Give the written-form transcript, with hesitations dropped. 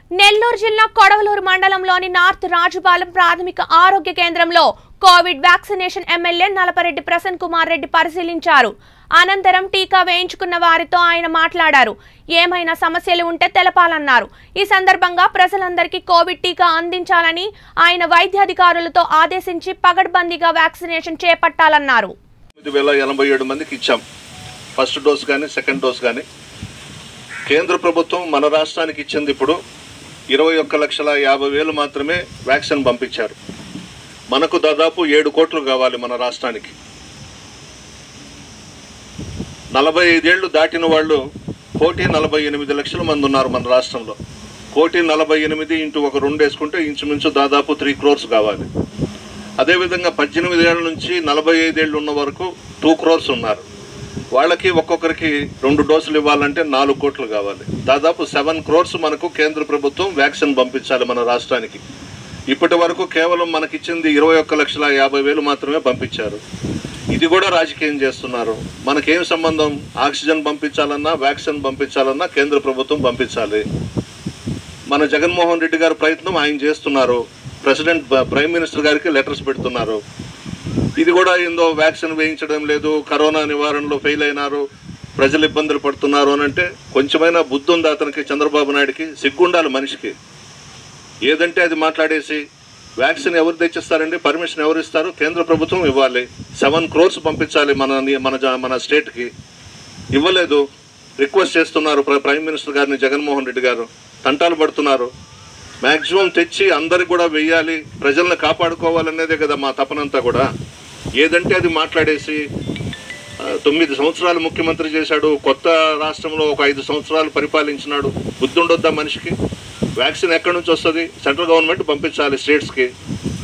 నెల్లూరు జిల్లా కొడవలూరు మండలంలోని నార్త్ రాజుపాలెం ప్రాథమిక ఆరోగ్య కేంద్రంలో Covid vaccination MLA Nallapareddy Prasanna Kumar Reddy పరిశీలించారు. అనంతరం టీకా వేయించుకున్న వారితో ఆయన మాట్లాడారు. ఏమైనా సమస్యలు ఉంటే తెలపాలన్నారు. ఈ సందర్భంగా ప్రజలందరికీ కోవిడ్ టీకా అందించాలని ఆయన వైద్యాధికారులతో ఆదేశించి పగడ్బందీగా వ్యాక్సినేషన్ చేపట్టాలన్నారు. 9,087 మందికి ఇచ్చాం. ఫస్ట్ డోస్ కానీ సెకండ్ డోస్ కానీ. కేంద్ర ప్రభుత్వం మన రాష్ట్రానికి ఇచ్చింది ఇప్పుడు 21,50,000 మాత్రమే వ్యాక్సిన్ పంపించారు. మనకు దాదాపు 7 కోట్లు కావాలి మన రాష్ట్రానికి. 45 ఏళ్ళు దాటిన వాళ్ళు 1,48 లక్షల మంది ఉన్నారు మన రాష్ట్రంలో. 1,48 ఇంటూ ఒక 2 వేసుకుంటే ఇంచుమించు దాదాపు 3 crores కావాలి. అదేవిధంగా 18 ఏళ్ళ నుంచి 45 ఏళ్ళు ఉన్న వరకు 2 crores ఉన్నారు. వాళ్ళకి ఒక్కొక్కరికి 2 డోసులు ఇవ్వాలంటే 4 కోట్లు కావాలి. దాదాపు 7 crores మనకు కేంద్ర ప్రభుత్వం వ్యాక్సిన్ పంపించాలి మన రాష్ట్రానికి. ఇప్పటి వరకు కేవలం మనకిచ్చింది 21,50,000 మాత్రమే పంపించారు. ఇది కూడా రాజకీయం చేస్తున్నారు. మనకేం సంబంధం? ఆక్సిజన్ పంపించాలన్నా వ్యాక్సిన్ పంపించాలన్నా కేంద్ర ప్రభుత్వం పంపించాలి. మన జగన్మోహన్ రెడ్డి గారి ప్రయత్నం ఆయన చేస్తున్నారు. ప్రైమ్ మినిస్టర్ గారికి లెటర్స్ పెడుతున్నారు. ఇది కూడా ఏందో వ్యాక్సిన్ వేయించడం లేదు, కరోనా నివారణలో ఫెయిల్ అయినారు, ప్రజలు ఇబ్బందులు పడుతున్నారు అని అంటే కొంచెమైనా బుద్ధి ఉంది అతనికి. చంద్రబాబు నాయుడికి సిగ్గుండాలి మనిషికి. ఏదంటే అది మాట్లాడేసి వ్యాక్సిన్ ఎవరు తెచ్చిస్తారండి? పర్మిషన్ ఎవరు ఇస్తారు? కేంద్ర ప్రభుత్వం ఇవ్వాలి. 7 crores పంపించాలి మన స్టేట్కి. ఇవ్వలేదు. రిక్వెస్ట్ చేస్తున్నారు ప్రైమ్ మినిస్టర్ గారిని, జగన్మోహన్ రెడ్డి గారు తంటాలు పడుతున్నారు. మ్యాక్సిమం తెచ్చి అందరికి కూడా వెయ్యాలి, ప్రజలను కాపాడుకోవాలనేదే కదా మా తపనంతా కూడా. ఏదంటే అది మాట్లాడేసి 9 సంవత్సరాలు ముఖ్యమంత్రి చేశాడు, కొత్త రాష్ట్రంలో ఒక 5 సంవత్సరాలు పరిపాలించినాడు. బుద్ధి ఉండొద్దా మనిషికి? వ్యాక్సిన్ ఎక్కడి నుంచి వస్తుంది? సెంట్రల్ గవర్నమెంట్ పంపించాలి స్టేట్స్కి.